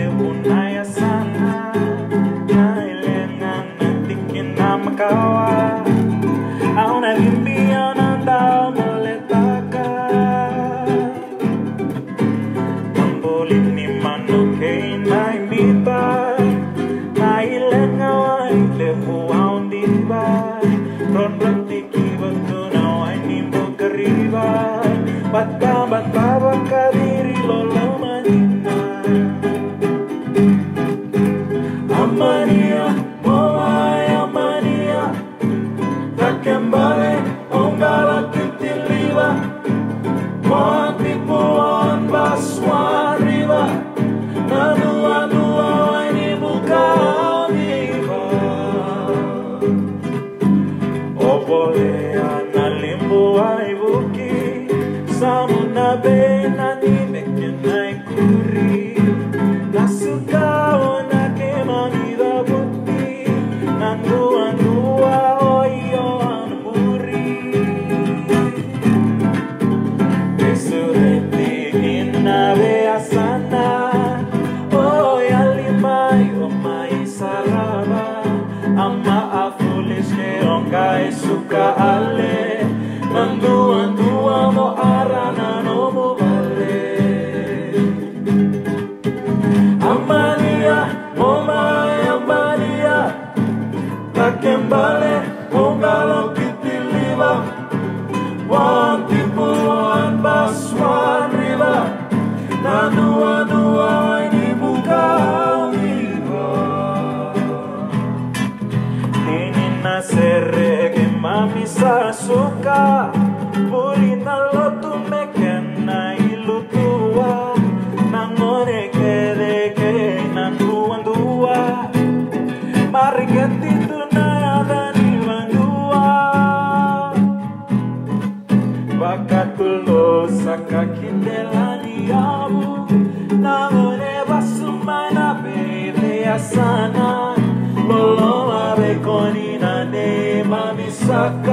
punaya sana nailengan natikin na makawa ako nagimbiyan ang tao maletaka tambulit ni manukay na imbita nailengan ay lepuaw diba ron ratiki waktu na ay nimbo kariba bata bakadiri lolo manina Amania, oh my Amania, Takembale, Ongala Kitiliva, Moantipuan Baswan Riva, Nanua Nua Waini Bukaniva. Opolea Nalimbo Aibuki, Samuna Bena Nimekin Naikuri, Nasuka suka ale mandua mo arana no mo vale Amania oh my Amania Takembale Ongalo Kitiliva Wantipuan Baswan Riva Nanua ini buka Serre che mami sa suka purina lo tu me kenna ilutua nangore che nanduandua marigati tu na dani bandua bakatulo sakakindelani abu nangore basumana bebe asana Lolo abe konina ne mami saka